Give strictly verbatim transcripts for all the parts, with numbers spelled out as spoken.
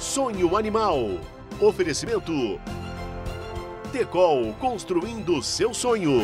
Sonho Animal. Oferecimento Tecol, construindo seu sonho.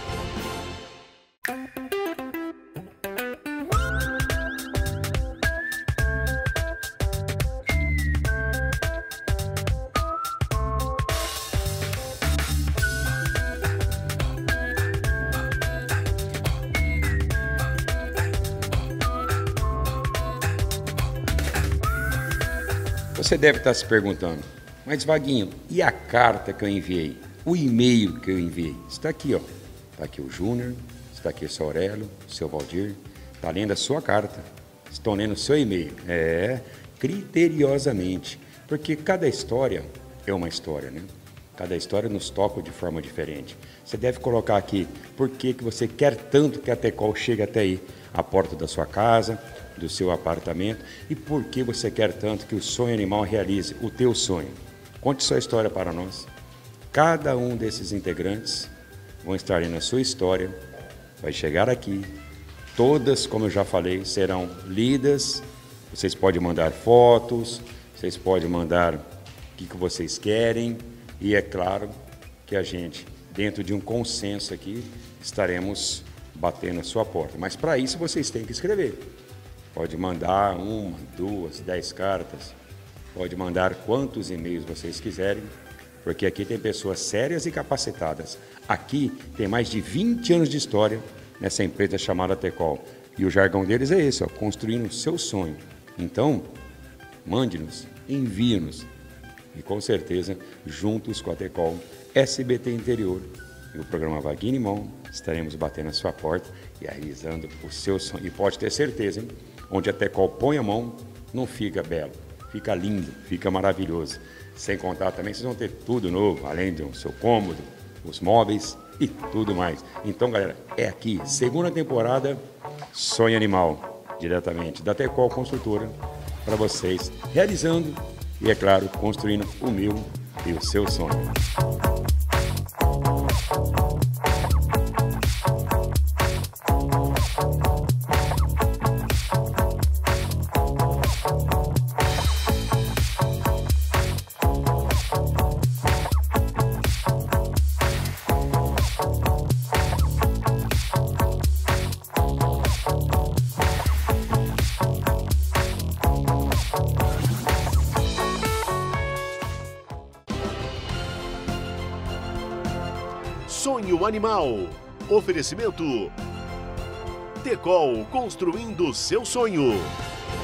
Você deve estar se perguntando, mas Vaguinho, e a carta que eu enviei? O e-mail que eu enviei? Está aqui, ó. Está aqui o Júnior, está aqui o seu Aurélio, o seu Valdir. Está lendo a sua carta. Estão lendo o seu e-mail. É, criteriosamente. Porque cada história é uma história, né? Cada história nos toca de forma diferente. Você deve colocar aqui por que que você quer tanto que a Tecol chegue até aí, à porta da sua casa, do seu apartamento, e por que você quer tanto que o Sonho Animal realize o teu sonho. Conte sua história para nós. Cada um desses integrantes vão estar na sua história, vai chegar aqui. Todas, como eu já falei, serão lidas. Vocês podem mandar fotos, vocês podem mandar o que que vocês querem, e é claro que a gente, dentro de um consenso aqui, estaremos batendo a sua porta. Mas para isso vocês têm que escrever. Pode mandar uma, duas, dez cartas, pode mandar quantos e-mails vocês quiserem, porque aqui tem pessoas sérias e capacitadas. Aqui tem mais de vinte anos de história nessa empresa chamada Tecol. E o jargão deles é esse, ó, construindo o seu sonho. Então, mande-nos, envie-nos. E com certeza, juntos com a Tecol, S B T Interior e o programa Vaguinho Animal, estaremos batendo a sua porta e realizando o seu sonho. E pode ter certeza, hein? Onde a Tecol põe a mão, não fica belo, fica lindo, fica maravilhoso. Sem contar também, vocês vão ter tudo novo, além do seu cômodo, os móveis e tudo mais. Então, galera, é aqui, segunda temporada, Sonho Animal, diretamente da Tecol Construtora, para vocês, realizando e, é claro, construindo o meu e o seu sonho. Sonho Animal. Oferecimento Tecol, construindo seu sonho.